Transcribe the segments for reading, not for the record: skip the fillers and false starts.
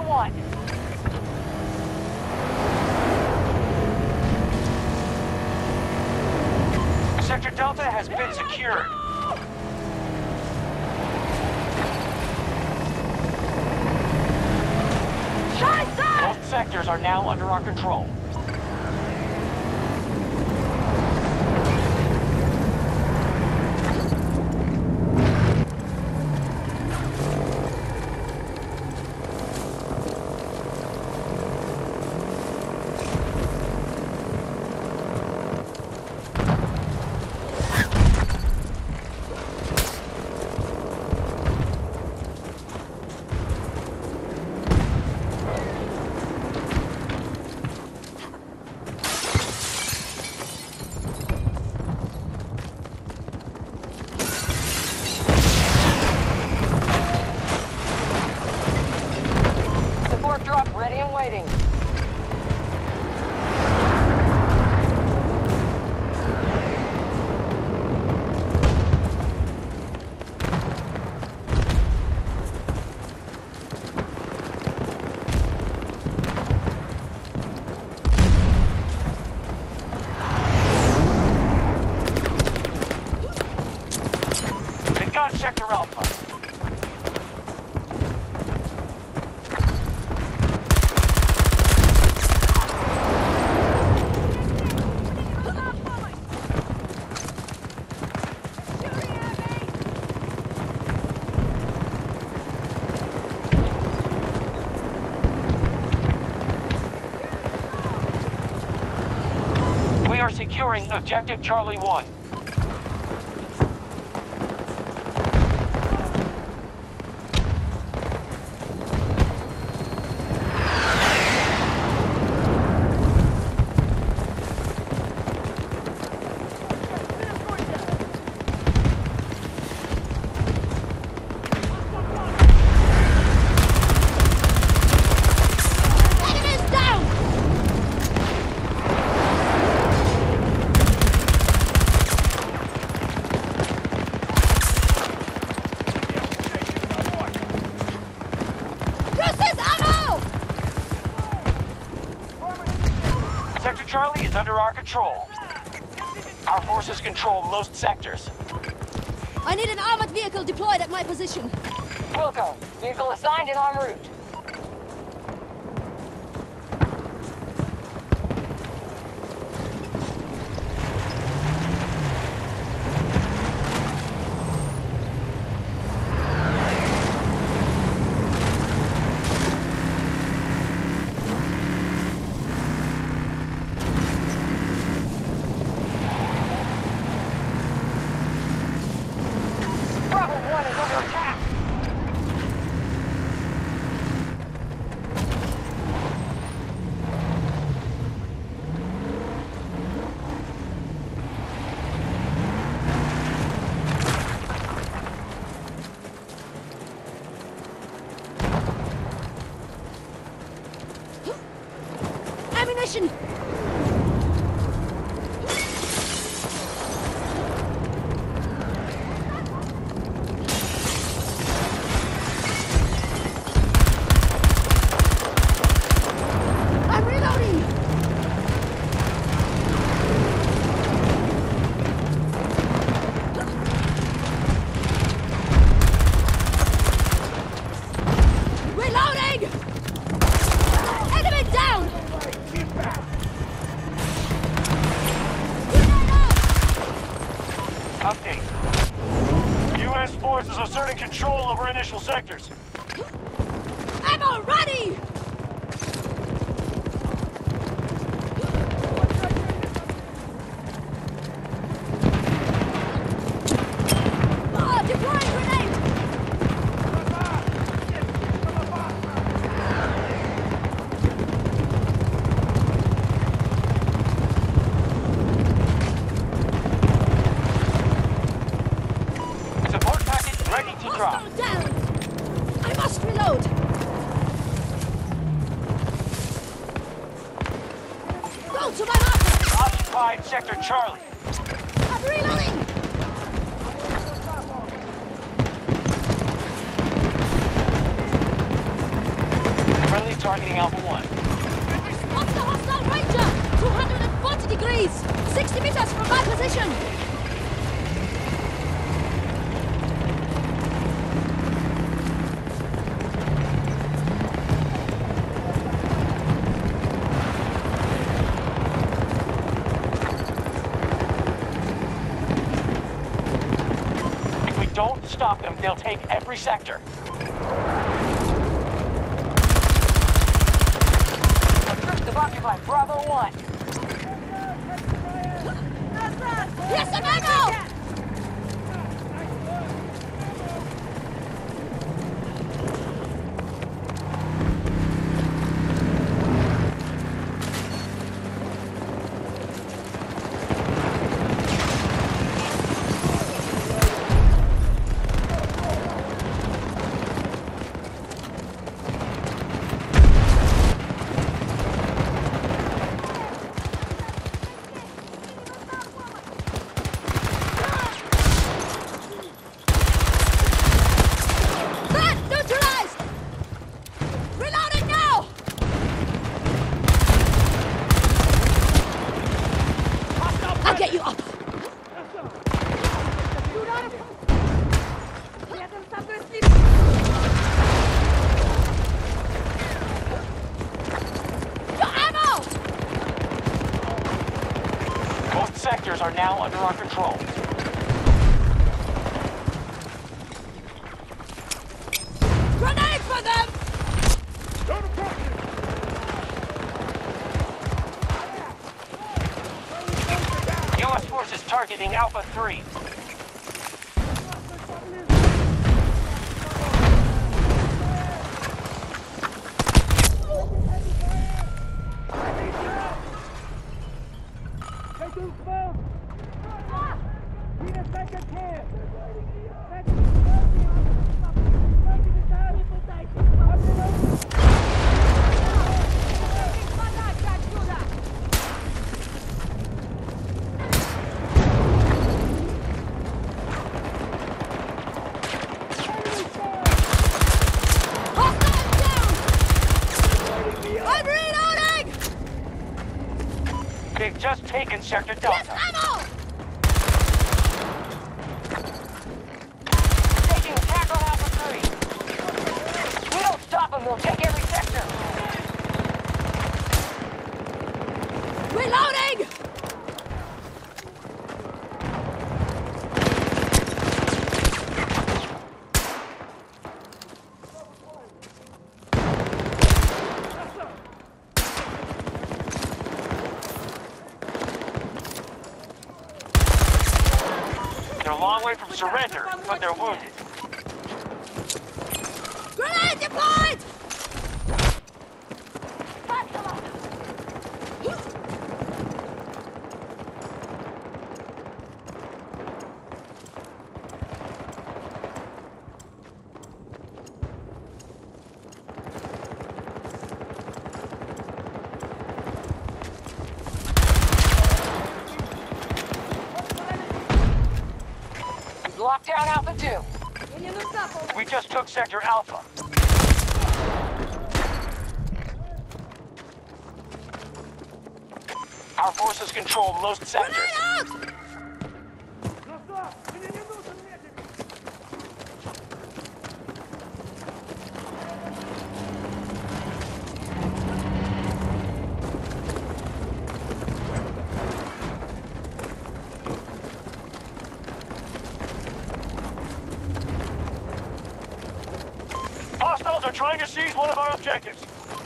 1. Sector Delta has been secured. Both sectors are now under our control. Drop ready and waiting. They've got Sector Alpha. We are securing Objective Charlie 1. Sector Charlie is under our control. Our forces control most sectors. I need an armored vehicle deployed at my position. Wilco, vehicle assigned and en route. Bravo 1 is under attack. Ammunition! I'm reloading! Reloading! Enemy down! Update. U.S. forces asserting control over initial sectors. Ammo ready! Oh, deploying grenade! Support package ready to drop. Hostile down! I must reload! Go to my marker! Occupied Sector Charlie. I'm reloading! Friendly targeting Alpha 1. Spot the hostile ranger! 240 degrees! 60 meters from my position! If we don't stop them, they'll take every sector. Troops have occupied Bravo 1. Here's some ammo! Get you up! Your ammo! Most sectors are now under our control. Grenade for them! U.S. forces targeting Alpha 3. They've just taken Sector Delta. Yes, ammo! Taking attack on Alpha 3. We don't stop them, they'll take every sector. Reloading! They're a long way from surrender, but they're wounded. Grenade deployed! Lock down Alpha 2. We just took Sector Alpha. Our forces control most sectors. Grenade out! Hostiles are trying to seize one of our objectives.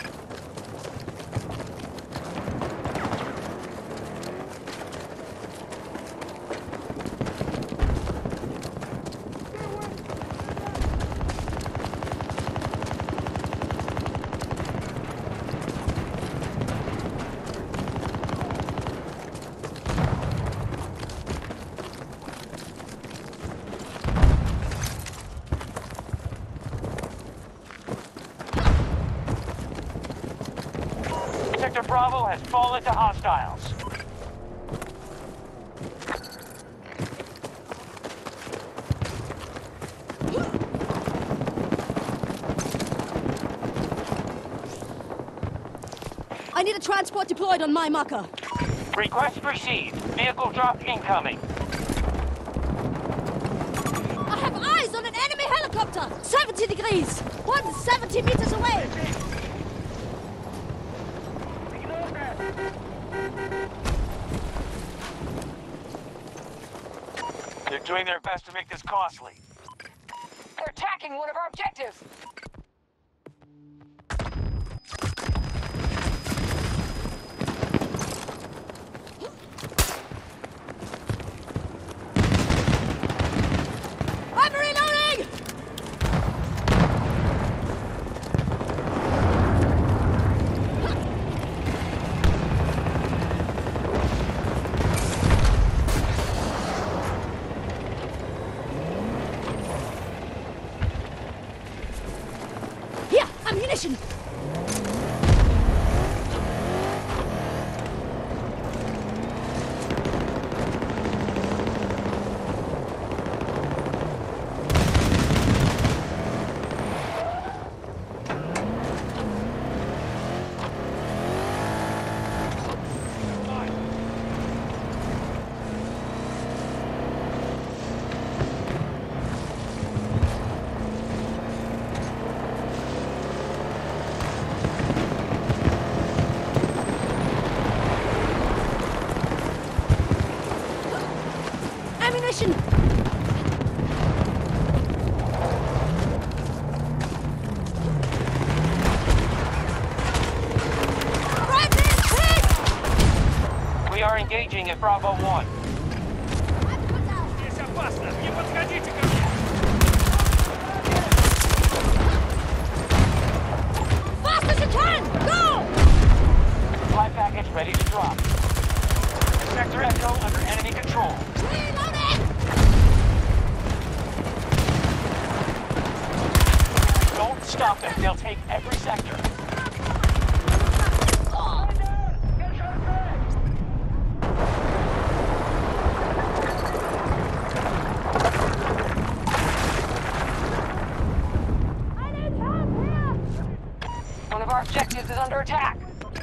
Sector Bravo has fallen to hostiles. need a transport deployed on my marker. Request received. Vehicle drop incoming. I have eyes on an enemy helicopter! 70 degrees! 170 meters away! They're doing their best to make this costly. They're attacking one of our objectives! I'm reloading! Here, ammunition! Ammunition! We are engaging at Bravo 1. Здесь опасно! Не подходите ко мне! Fast as you can! Go! Supply package ready to drop. Sector Echo under enemy control. Reloading! Don't stop them. They'll take every sector. I need help here! One of our objectives is under attack!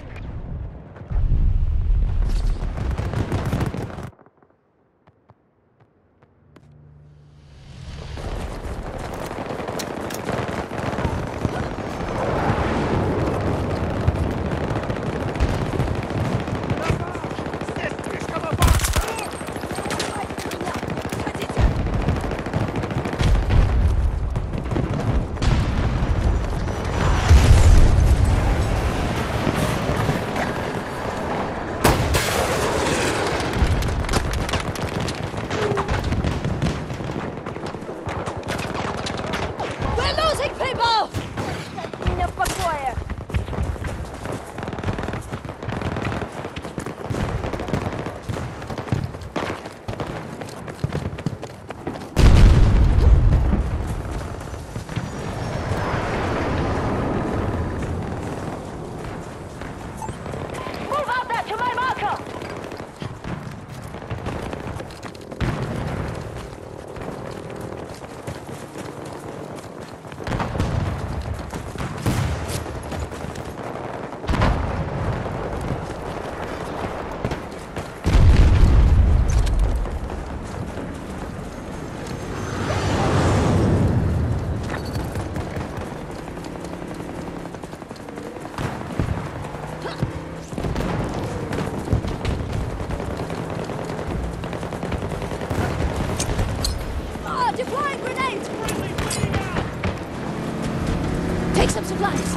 Здесь слишком опасно! We're losing people! Меня в покое! Move out there to my marker! Ah, deploying grenades! Take some supplies!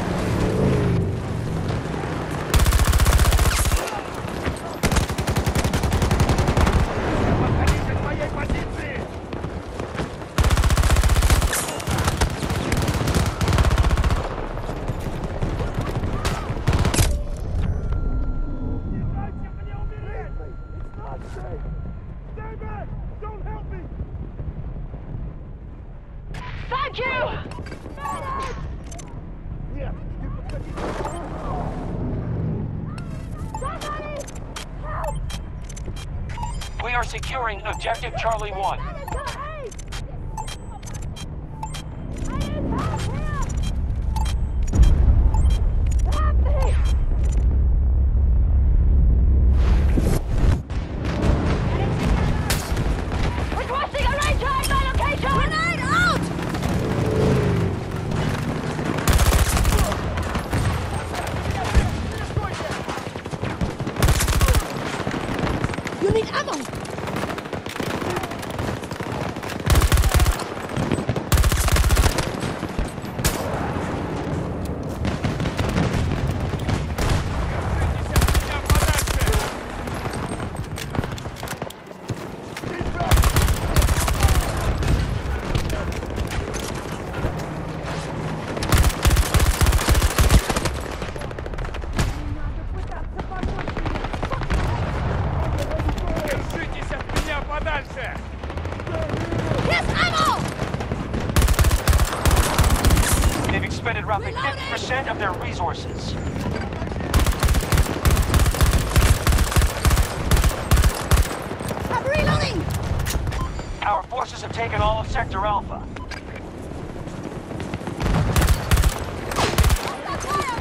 Подходите к моей позиции! Не дайте мне умереть! It's not safe! Stay back! Don't help me! Thank you! Нет, не подходите! Somebody! Help! We are securing objective Charlie 1. That is your aid! I need help here! Help me! You need ammo! Держитесь от меня подальше! Here's ammo! They've expended roughly 50% of their resources. I'm reloading! Our forces have taken all of Sector Alpha. Hostile fire!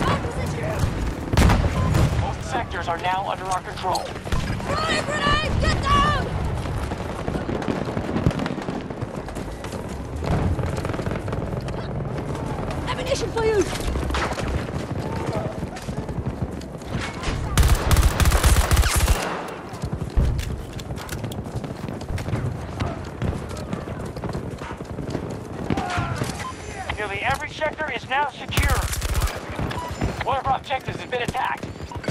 My position! Most sectors are now under our control. Throwing grenade! Get down! Ammunition for you! Nearly every sector is now secure. One of our objectives has been attacked.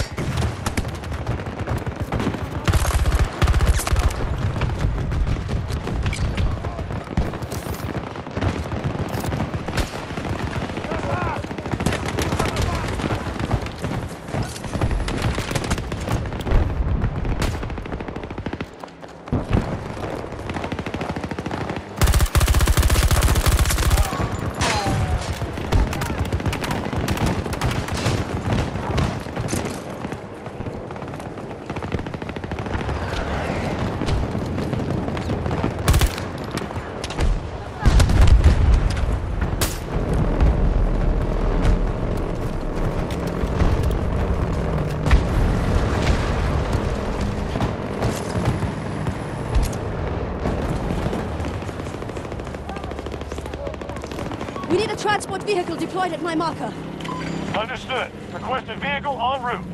We need a transport vehicle deployed at my marker. Understood. Requested vehicle en route.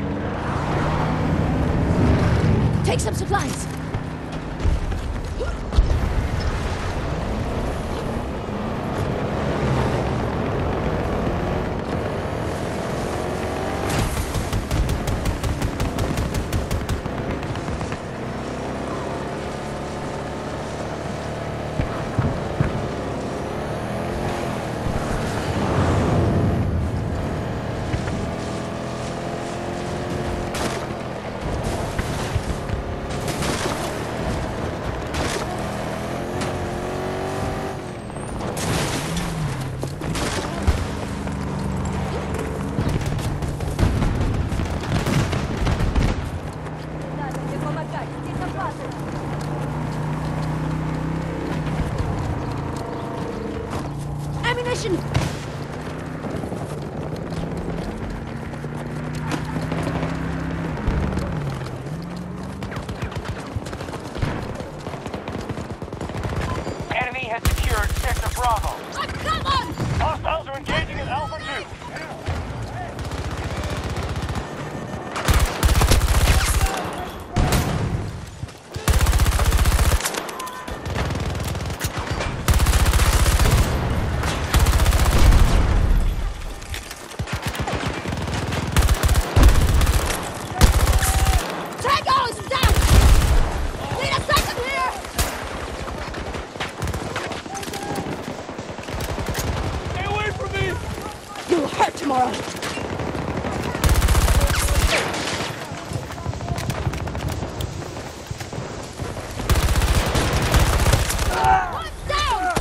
Take some supplies. Ammunition! Enemy has secured Sector Bravo. Oh, come on! Hostiles are engaging in Alpha 2. Tango is down! Need a second here! Stay away from me! You'll hurt tomorrow! I'm down!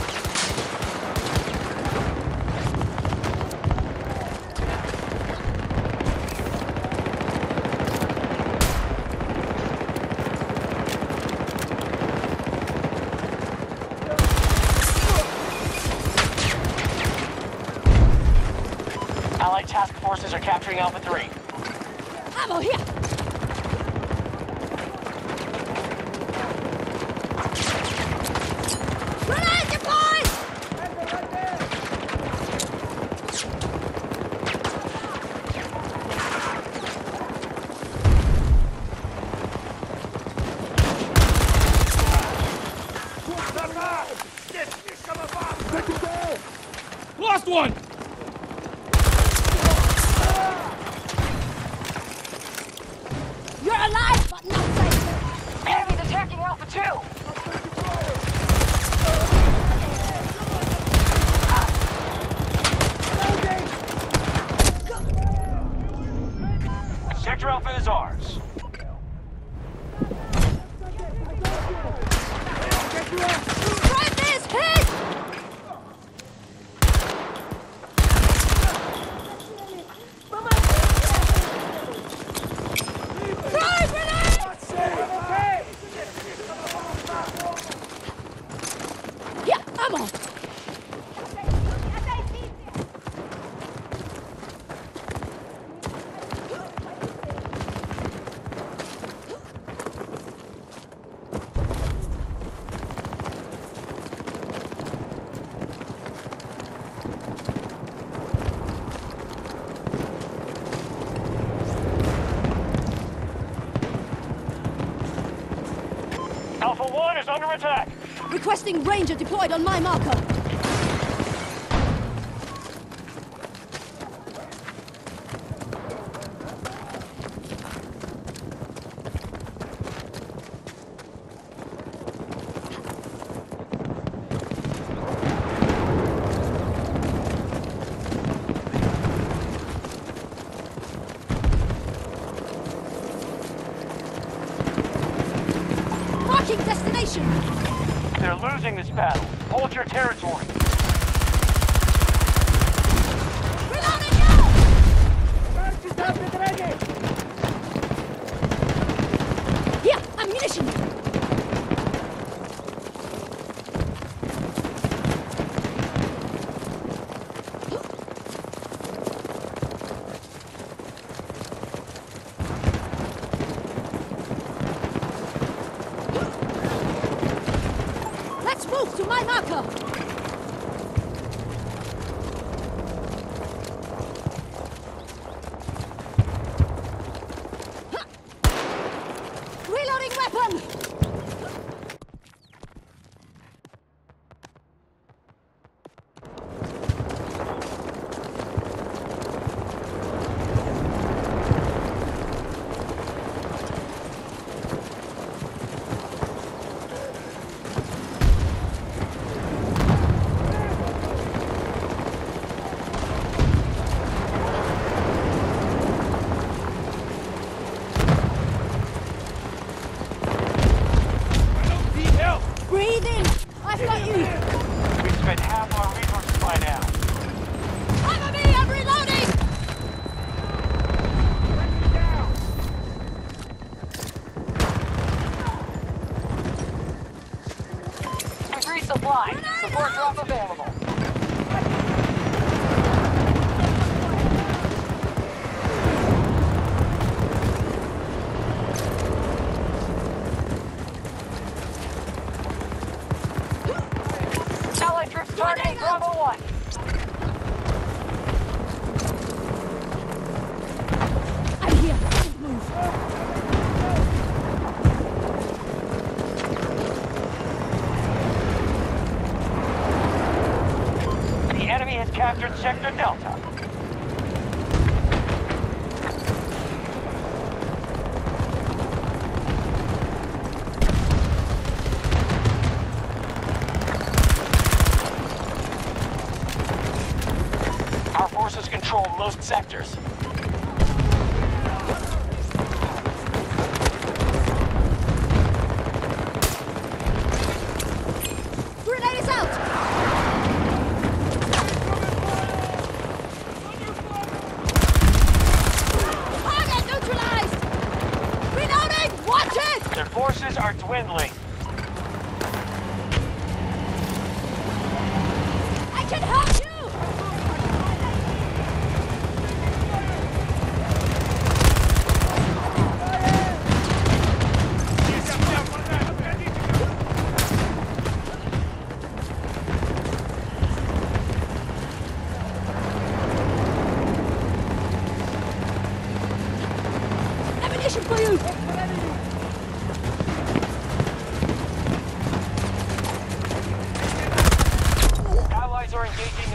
Allied task forces are capturing Alpha 3. Ammo here! Grenade deployed! Lost one! You're alive, but not safe. Enemies attacking Alpha 2! Sector Alpha is ours. Try this! Hit! Try grenade! Yeah, ammo! Alpha 1 is under attack. Requesting Ranger deployed on my marker. Marking destination! They're losing this battle. Hold your territory. Reloading now! Here, ammunition! Let's move to my marker! Reloading weapon! Need help! Breathe in! I've got you! We've spent half our resources by now. Cover me! I'm reloading! Increase supply. Support drop available. Allied troops targeting Bravo 1. I'm here! Don't move! The enemy has captured Sector Delta. Our forces control most sectors. Grenade is out! Target neutralized! Reloading! Watch it! Their forces are dwindling. I can help you! Ammunition for you! Allies are engaging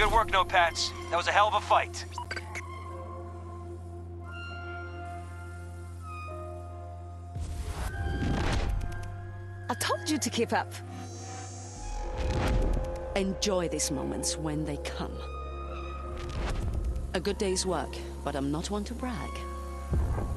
Good work, Notepats. That was a hell of a fight. I told you to keep up. Enjoy these moments when they come. A good day's work, but I'm not one to brag.